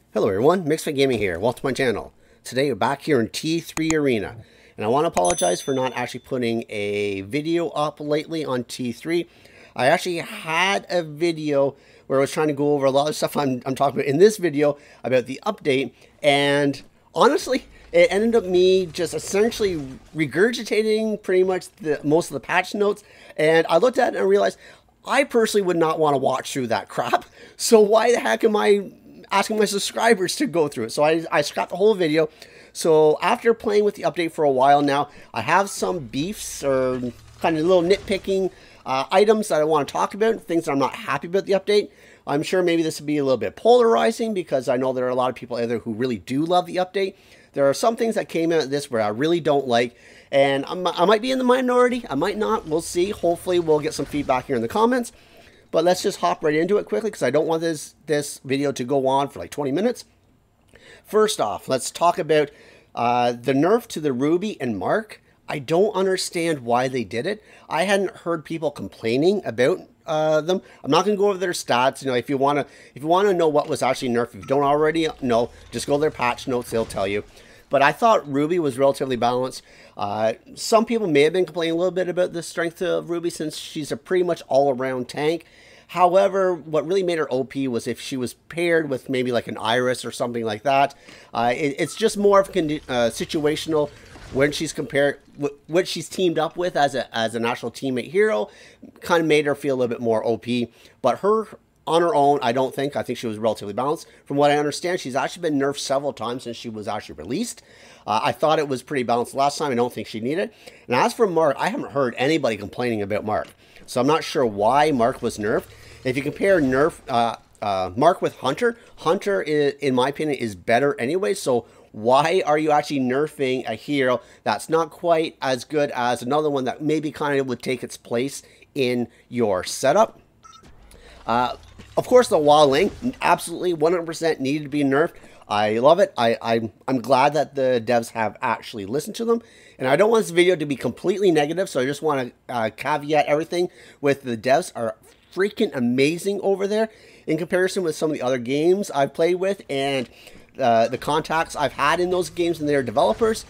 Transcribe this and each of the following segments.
Hello everyone, Mixfit Gaming here. Welcome to my channel. Today we're back here in T3 Arena. And I want to apologize for not actually putting a video up lately on T3. I actually had a video where I was trying to go over a lot of stuff I'm talking about in this video about the update. And honestly, it ended up me just essentially regurgitating pretty much most of the patch notes. And I looked at it and realized I personally would not want to watch through that crap. So why the heck am I asking my subscribers to go through it? So I scrapped the whole video. So after playing with the update for a while now, I have some beefs or kind of little nitpicking items that I want to talk about, things that I'm not happy about the update. I'm sure maybe this would be a little bit polarizing because I know there are a lot of people out there who really do love the update. There are some things that came out of this where I really don't like, and I might be in the minority, I might not, we'll see. Hopefully we'll get some feedback here in the comments. But let's just hop right into it quickly because I don't want this video to go on for like 20 minutes. First off, let's talk about the nerf to the Ruby and Mark. I don't understand why they did it. I hadn't heard people complaining about them. I'm not going to go over their stats. You know, if you want to know what was actually nerfed, if you don't already know, just go to their patch notes. They'll tell you. But I thought Ruby was relatively balanced. Some people may have been complaining a little bit about the strength of Ruby since she's a pretty much all-around tank. However, what really made her OP was if she was paired with maybe like an Iris or something like that. It's just more of a situational when she's compared, what she's teamed up with as an actual teammate hero, kind of made her feel a little bit more OP. But her on her own, I think she was relatively balanced. From what I understand, she's actually been nerfed several times since she was actually released. I thought it was pretty balanced last time. I don't think she needed it. And as for Mark, I haven't heard anybody complaining about Mark. So I'm not sure why Mark was nerfed. If you compare Mark with Hunter, Hunter, in my opinion, is better anyway. So why are you actually nerfing a hero that's not quite as good as another one that maybe kind of would take its place in your setup? Of course, the Wildling absolutely 100% needed to be nerfed. I love it. I'm glad that the devs have actually listened to them. And I don't want this video to be completely negative, so I just want to caveat everything with the devs are freaking amazing over there in comparison with some of the other games I've played with and the contacts I've had in those games and their developers.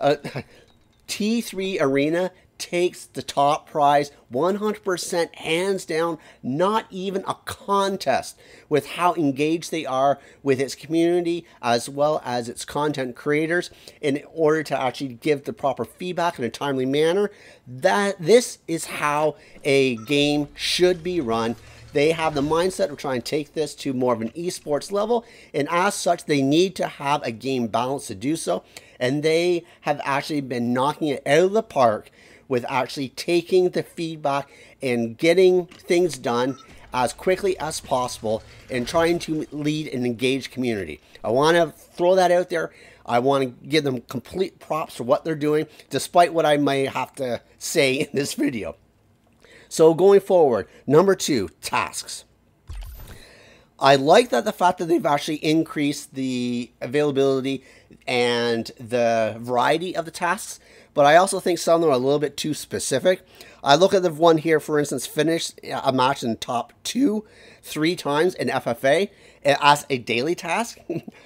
T3 Arena takes the top prize 100% hands down, not even a contest, with how engaged they are with its community as well as its content creators in order to actually give the proper feedback in a timely manner. This is how a game should be run. They have the mindset of trying to take this to more of an esports level, and as such, they need to have a game balance to do so, and they have actually been knocking it out of the park with actually taking the feedback and getting things done as quickly as possible and trying to lead an engaged community. I want to throw that out there. I want to give them complete props for what they're doing, despite what I may have to say in this video. So going forward, number 2, tasks. I like that the fact that they've actually increased the availability and the variety of the tasks, but I also think some of them are a little bit too specific. I look at the one here, for instance, finish a match in top 2 3 times in FFA as a daily task.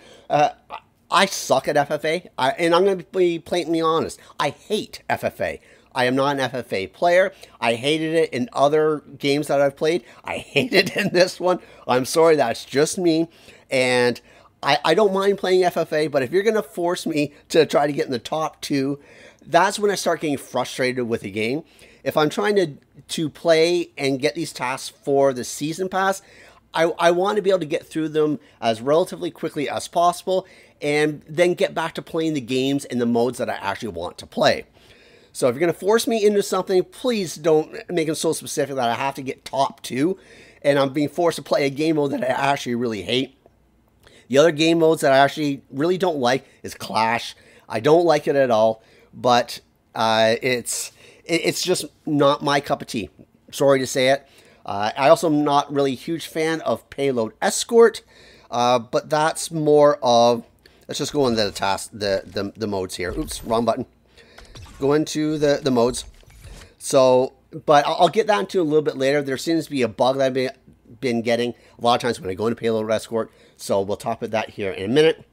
I suck at FFA, and I'm going to be blatantly honest. I hate FFA. I am not an FFA player. I hated it in other games that I've played. I hate it in this one. I'm sorry, that's just me. And I don't mind playing FFA, but if you're going to force me to try to get in the top 2, that's when I start getting frustrated with the game. If I'm trying to play and get these tasks for the season pass, I want to be able to get through them as relatively quickly as possible and then get back to playing the games in the modes that I actually want to play. So if you're going to force me into something, please don't make it so specific that I have to get top 2 and I'm being forced to play a game mode that I actually really hate. The other game modes that I actually really don't like is Clash. I don't like it at all, but it's just not my cup of tea. Sorry to say it. I also am not really a huge fan of Payload Escort, but that's more of, let's just go into the task, the modes here. Oops, wrong button. Go into the modes. So, but I'll get that into a little bit later. There seems to be a bug that I've been getting a lot of times when I go into Payload Escort. So we'll talk about that here in a minute.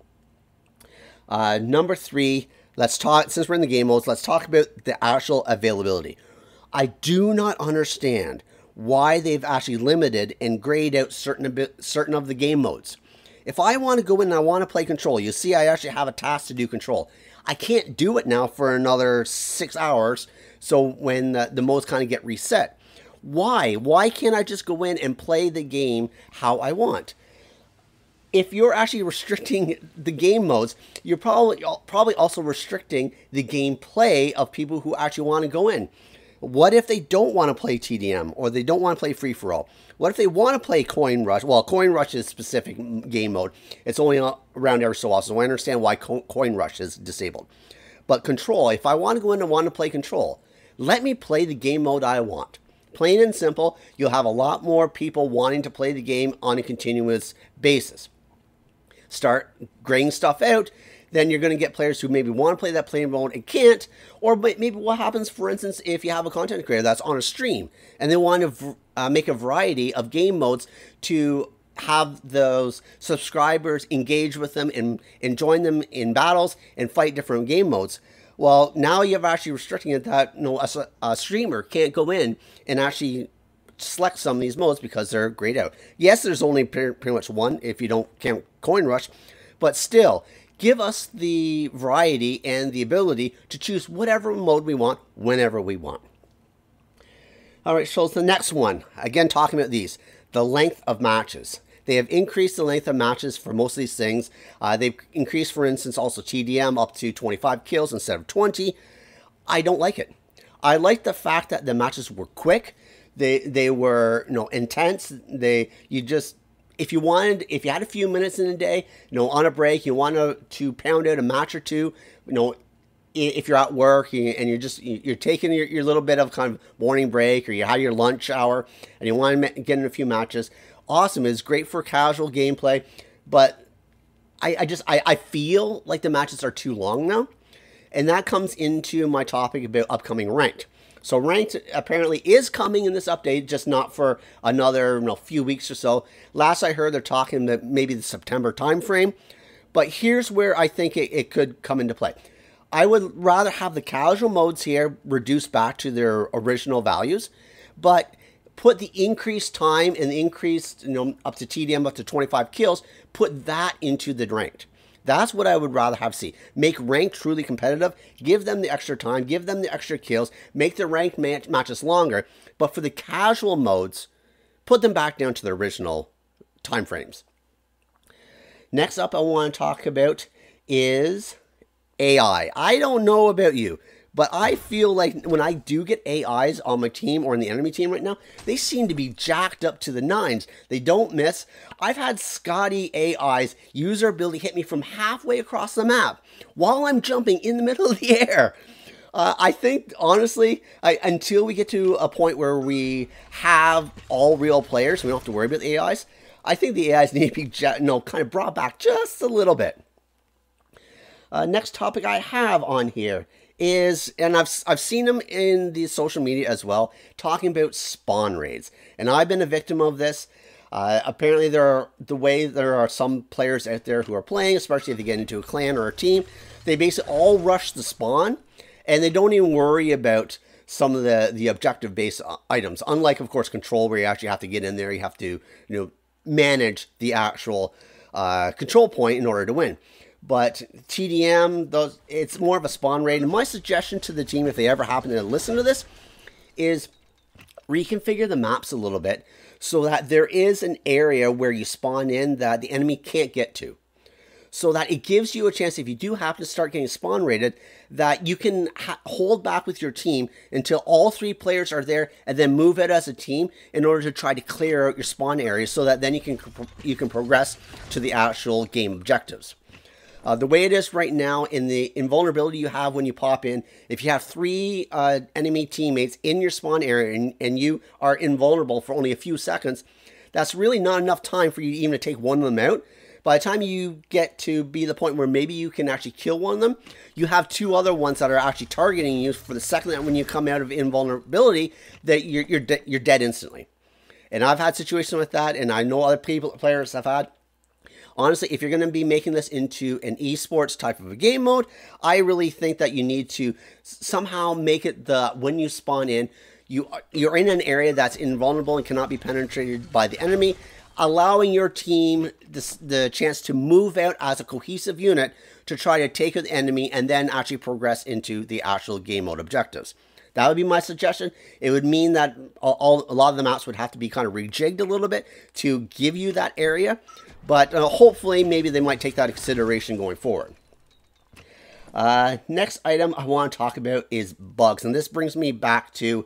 Number 3, let's talk, since we're in the game modes, let's talk about the actual availability. I do not understand why they've actually limited and grayed out certain of the game modes. If I want to go in and I want to play Control, you see I actually have a task to do Control. I can't do it now for another 6 hours, so when the modes kind of get reset. Why? Why can't I just go in and play the game how I want? If you're actually restricting the game modes, you're probably also restricting the gameplay of people who actually want to go in. What if they don't want to play TDM, or they don't want to play free-for-all? What if they want to play Coin Rush? Well, Coin Rush is a specific game mode. It's only around every so often, so I understand why Coin Rush is disabled. But Control, if I want to go in and want to play Control, let me play the game mode I want. Plain and simple, you'll have a lot more people wanting to play the game on a continuous basis. Start graying stuff out, then you're going to get players who maybe want to play that play mode and can't. Or maybe what happens, for instance, if you have a content creator that's on a stream and they want to make a variety of game modes to have those subscribers engage with them and join them in battles and fight different game modes. Well, now you're actually restricting it that a streamer can't go in and actually select some of these modes because they're grayed out. Yes, there's only pretty much one if you don't count Coin Rush, but still, give us the variety and the ability to choose whatever mode we want whenever we want. All right, so the next one, again talking about these, the length of matches. They have increased the length of matches for most of these things. They've increased, for instance, also TDM up to 25 kills instead of 20. I don't like it. I like the fact that the matches were quick. They were, intense. If you had a few minutes in a day, on a break, you wanted to pound out a match or two, if you're at work and you're taking your little bit of kind of morning break, or you have your lunch hour and you want to get in a few matches, awesome. It's great for casual gameplay, but I feel like the matches are too long now, and that comes into my topic about upcoming ranked. So ranked apparently is coming in this update, just not for another few weeks or so. Last I heard, they're talking about maybe the September timeframe. But here's where I think it could come into play. I would rather have the casual modes here reduced back to their original values, but put the increased time and the increased, up to TDM, up to 25 kills, put that into the ranked. That's what I would rather have see. Make ranked truly competitive. Give them the extra time. Give them the extra kills. Make the ranked matches longer. But for the casual modes, put them back down to their original time frames. Next up I want to talk about is AI. I don't know about you, but I feel like when I do get AIs on my team or in the enemy team right now, they seem to be jacked up to the nines. They don't miss. I've had Scotty AIs use their ability hit me from halfway across the map while I'm jumping in the middle of the air. I think, honestly, until we get to a point where we have all real players, we don't have to worry about the AIs, I think the AIs need to be kind of brought back just a little bit. Next topic I have on here is, and I've seen them in the social media as well, talking about spawn raids. And I've been a victim of this. Apparently there are some players out there who are playing, especially if they get into a clan or a team, they basically all rush the spawn, and they don't even worry about some of the objective-based items. Unlike, of course, Control, where you actually have to get in there, you have to manage the actual control point in order to win. But TDM, it's more of a spawn raid. And my suggestion to the team, if they ever happen to listen to this, is reconfigure the maps a little bit so that there is an area where you spawn in that the enemy can't get to. So that it gives you a chance, if you do happen to start getting spawn raided, that you can hold back with your team until all 3 players are there, and then move out as a team in order to try to clear out your spawn area, so that then you can progress to the actual game objectives. The way it is right now, in the invulnerability you have when you pop in, if you have 3 enemy teammates in your spawn area and you are invulnerable for only a few seconds, that's really not enough time for you even to take one of them out. By the time you get to be the point where maybe you can actually kill one of them, you have 2 other ones that are actually targeting you for the second that when you come out of invulnerability, that you're dead instantly. And I've had situations with that, and I know other players have had. Honestly, if you're going to be making this into an esports type of a game mode, I really think that you need to somehow make it when you spawn in, you're in an area that's invulnerable and cannot be penetrated by the enemy, allowing your team the chance to move out as a cohesive unit to try to take out the enemy and then actually progress into the actual game mode objectives. That would be my suggestion. It would mean that a lot of the maps would have to be kind of rejigged a little bit to give you that area. But hopefully, maybe they might take that into consideration going forward. Next item I want to talk about is bugs. And this brings me back to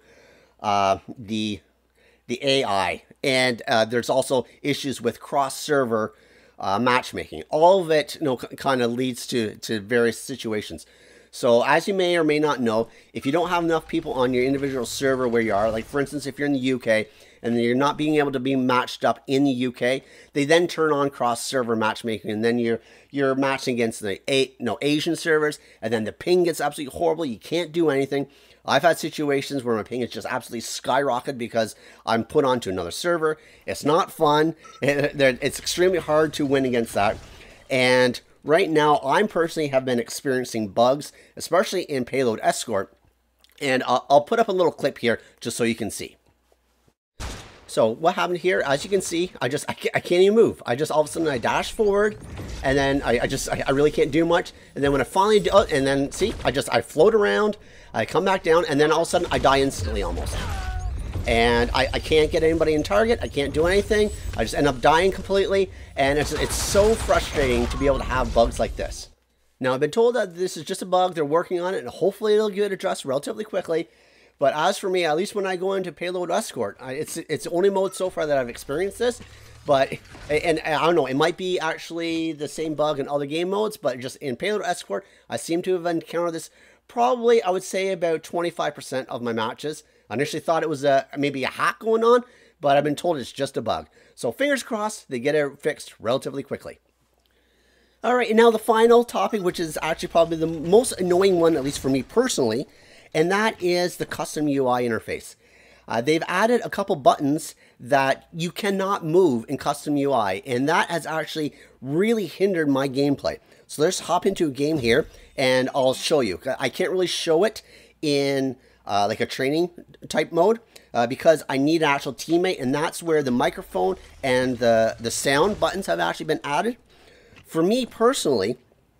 the AI. And there's also issues with cross-server matchmaking. All of it, kind of leads to various situations. So as you may or may not know, if you don't have enough people on your individual server where you are, like for instance, if you're in the UK and you're not being able to be matched up in the UK, they then turn on cross-server matchmaking, and then you're matching against the Asian servers, and then the ping gets absolutely horrible. You can't do anything. I've had situations where my ping is just absolutely skyrocketed because I'm put onto another server. It's not fun. It's extremely hard to win against that. And right now, I personally have been experiencing bugs, especially in Payload Escort. And I'll put up a little clip here just so you can see. So what happened here, as you can see, I can't even move. I just all of a sudden I dash forward, and then I really can't do much. And then when I finally do, and then see, I float around, I come back down, and then all of a sudden I die instantly almost. And I can't get anybody in target. I can't do anything. I just end up dying completely, and it's so frustrating to be able to have bugs like this. Now I've been told that this is just a bug. They're working on it, and hopefully it'll get addressed relatively quickly. But as for me, at least when I go into Payload Escort, it's the only mode so far that I've experienced this. But, and I don't know, it might be actually the same bug in other game modes, but just in Payload Escort, I seem to have encountered this probably, I would say, about 25% of my matches. I initially thought it was maybe a hack going on, but I've been told it's just a bug. So fingers crossed they get it fixed relatively quickly. All right, and now the final topic, which is actually probably the most annoying one, at least for me personally, and that is the custom UI interface. They've added a couple buttons that you cannot move in custom UI, and that has actually really hindered my gameplay. So let's hop into a game here, and I'll show you. I can't really show it in like a training type mode because I need an actual teammate, and that's where the microphone and the sound buttons have actually been added. For me personally,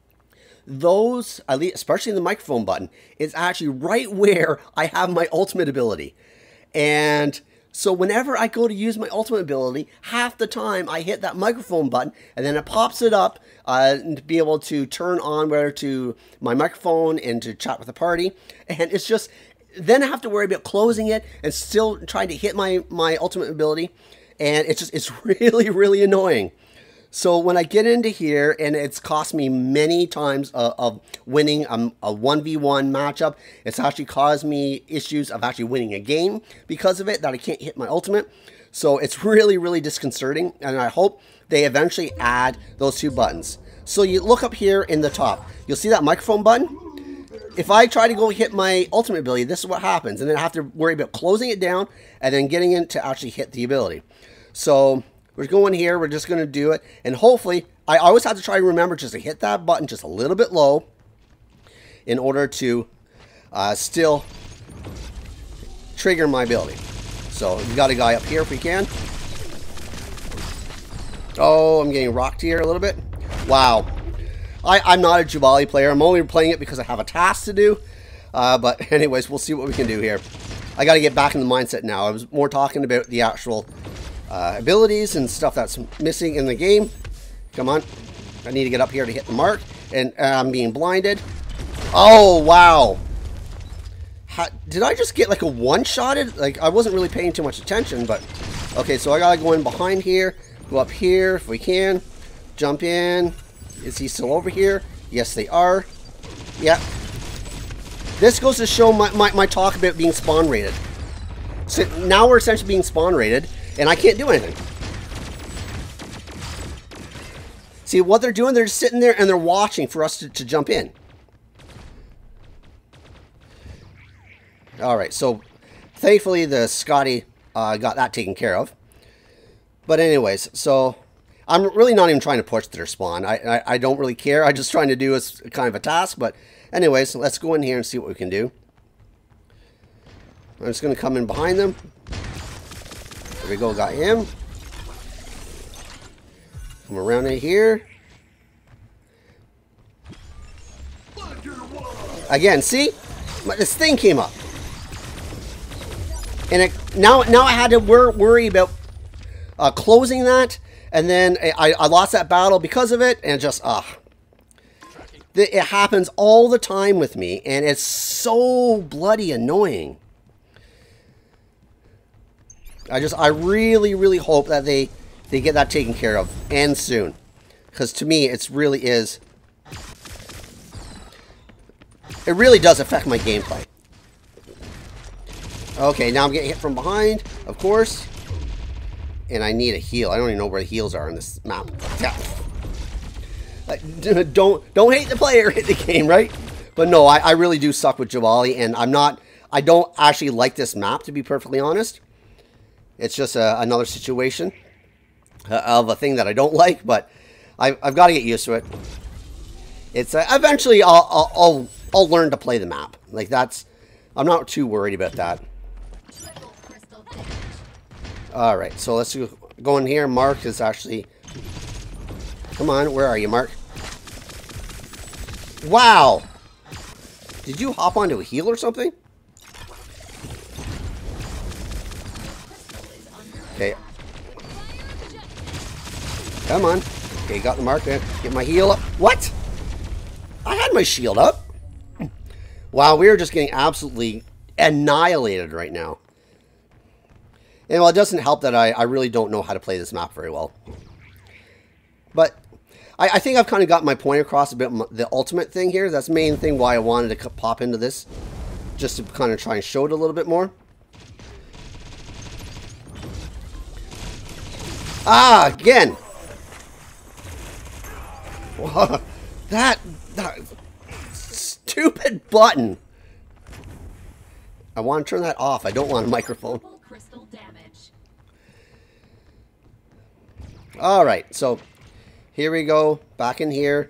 those, at least, especially the microphone button, is actually right where I have my ultimate ability. And so whenever I go to use my ultimate ability, half the time I hit that microphone button, and then it pops it up to be able to turn on whether to my microphone and to chat with the party. And it's just, then I have to worry about closing it and still trying to hit my ultimate ability. And it's really, really annoying. So when I get into here, and it's cost me many times of winning a 1v1 matchup, it's actually caused me issues of actually winning a game because of it, that I can't hit my ultimate. So it's really, really disconcerting, and I hope they eventually add those two buttons. So you look up here in the top, you'll see that microphone button. If I try to go hit my ultimate ability, this is what happens, and then I have to worry about closing it down and then getting in to actually hit the ability. So we're going here, we're just going to do it, and hopefully, I always have to try to remember just to hit that button just a little bit low in order to still trigger my ability. So, we got a guy up here if we can. Oh, I'm getting rocked here a little bit. Wow. I'm not a Jubali player, I'm only playing it because I have a task to do. But anyways, we'll see what we can do here. I got to get back in the mindset now. I was more talking about the actual abilities and stuff that's missing in the game. Come on. I need to get up here to hit the mark. And I'm being blinded. Oh, wow. Did I just get like a one-shotted? Like, I wasn't really paying too much attention, but... Okay, so I gotta go in behind here. Go up here if we can. Jump in. Is he still over here? Yes, they are. Yeah. This goes to show my talk about being spawn rated. So now we're essentially being spawn rated, and I can't do anything. See, what they're doing, they're just sitting there and they're watching for us to jump in. Alright, so thankfully the Scotty got that taken care of. But anyways, so I'm really not even trying to push their spawn. I don't really care. I'm just trying to do as kind of a task. But anyways, let's go in here and see what we can do. I'm just going to come in behind them. There we go, got him. Come around in here. Again, see? This thing came up. And now I had to worry about closing that. And then I lost that battle because of it. And just, it happens all the time with me. And it's so bloody annoying. I really, really hope that they get that taken care of, and soon. Because to me, it really does affect my gameplay. Okay, now I'm getting hit from behind, of course. And I need a heal. I don't even know where the heals are in this map. Yeah. Don't hate the player, hate the game, right? But no, I really do suck with Jawali, and I don't actually like this map, to be perfectly honest. It's just another situation of a thing that I don't like, but I've got to get used to it. It's eventually I'll learn to play the map. Like I'm not too worried about that. All right, so let's go in here. Mark is actually. Come on, where are you, Mark? Wow! Did you hop onto a heal or something? Okay. Come on. Okay, got the mark there. Get my heal up. What? I had my shield up. Wow, we are just getting absolutely annihilated right now. And well, it doesn't help that I really don't know how to play this map very well. But I think I've kind of got my point across a bit. The ultimate thing here, that's the main thing why I wanted to pop into this. Just to kind of try and show it a little bit more. Ah, again. that stupid button. I want to turn that off. I don't want a microphone. Crystal damage. All right, so here we go. Back in here.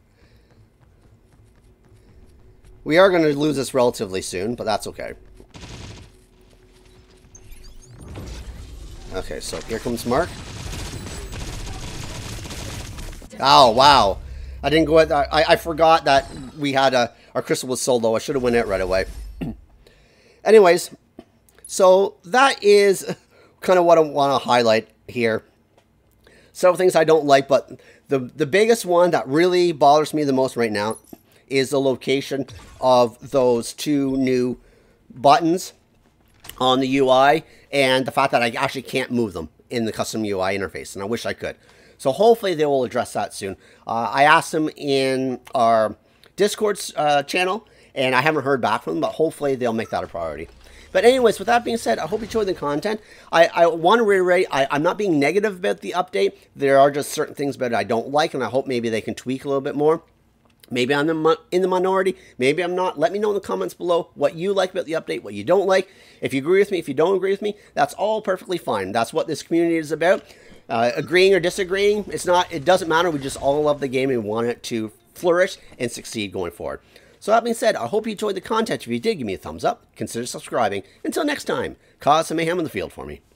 We are going to lose this relatively soon, but that's okay. Okay, so here comes Mark. Oh, wow. I didn't go at that. I forgot that we had our crystal was so low. I should have went out right away. Anyways, so that is kind of what I want to highlight here. Several things I don't like, but the biggest one that really bothers me the most right now is the location of those two new buttons on the UI and the fact that I actually can't move them in the custom UI interface, and I wish I could. So hopefully they will address that soon. I asked them in our Discord channel, and I haven't heard back from them, but hopefully they'll make that a priority. But anyways, with that being said, I hope you enjoyed the content. I want to reiterate, I'm not being negative about the update. There are just certain things about it I don't like, and I hope maybe they can tweak a little bit more. Maybe I'm in the minority. Maybe I'm not. Let me know in the comments below what you like about the update, what you don't like. If you agree with me, if you don't agree with me, that's all perfectly fine. That's what this community is about. Agreeing or disagreeing, it doesn't matter. We just all love the game and want it to flourish and succeed going forward. So that being said, I hope you enjoyed the content. If you did, give me a thumbs up. Consider subscribing. Until next time, cause some mayhem in the field for me.